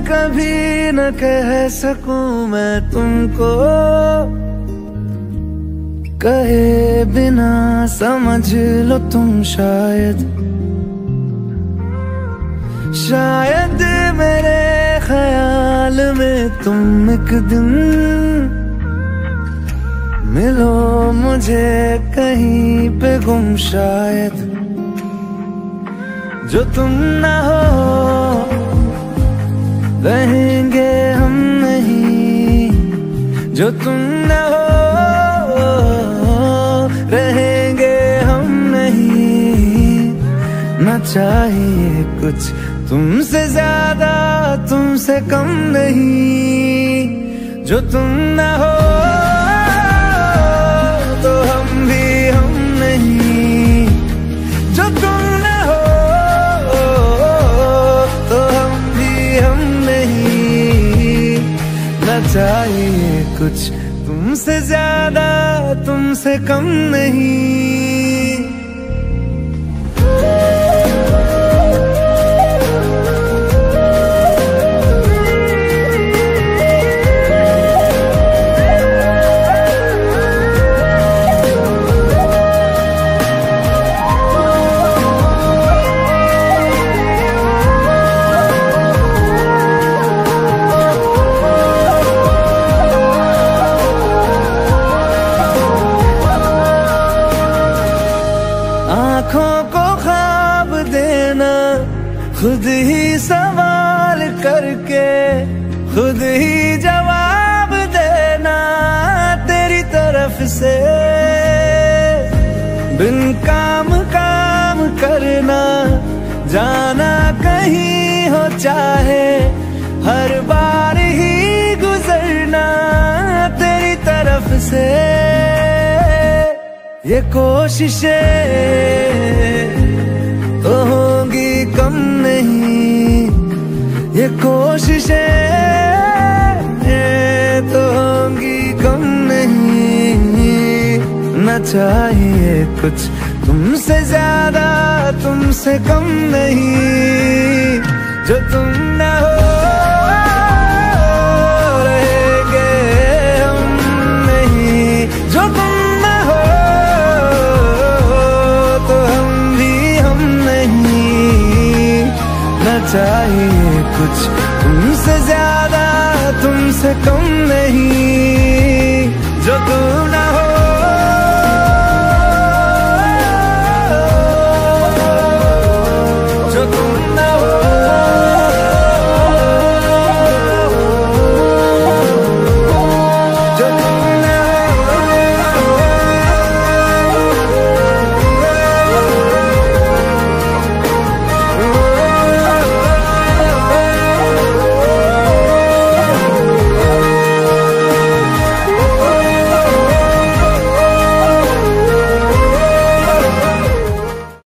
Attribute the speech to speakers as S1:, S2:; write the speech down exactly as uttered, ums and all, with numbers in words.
S1: कभी न कह सकूं मैं तुमको, कहे बिना समझ लो तुम शायद। शायद मेरे ख्याल में तुम एक दिन मिलो मुझे कहीं पे गुम शायद। जो तुम ना हो रहेंगे हम नहीं, जो तुम ना हो रहेंगे हम नहीं। ना चाहिए कुछ तुमसे ज्यादा तुमसे कम नहीं। जो तुम ना हो तो हम भी हम नहीं, जो तुम ना हो तो हम भी हम नहीं। ना चाहिए कुछ तुमसे ज्यादा तुमसे कम नहीं। आँखों को ख्वाब देना, खुद ही सवाल करके खुद ही जवाब देना तेरी तरफ से। बिन काम काम करना, जाना कहीं हो चाहे, हर बार ही गुजरना तेरी तरफ से। ये कोशिशें तो होंगी कम नहीं, ये कोशिशें तो होंगी कम नहीं। न चाहिए कुछ तुमसे ज्यादा तुमसे कम नहीं। जो तुम ना हो रहेंगे हम नहीं, जो तुम चाहिए कुछ तुमसे ज्यादा तुमसे कम नहीं। जो तुम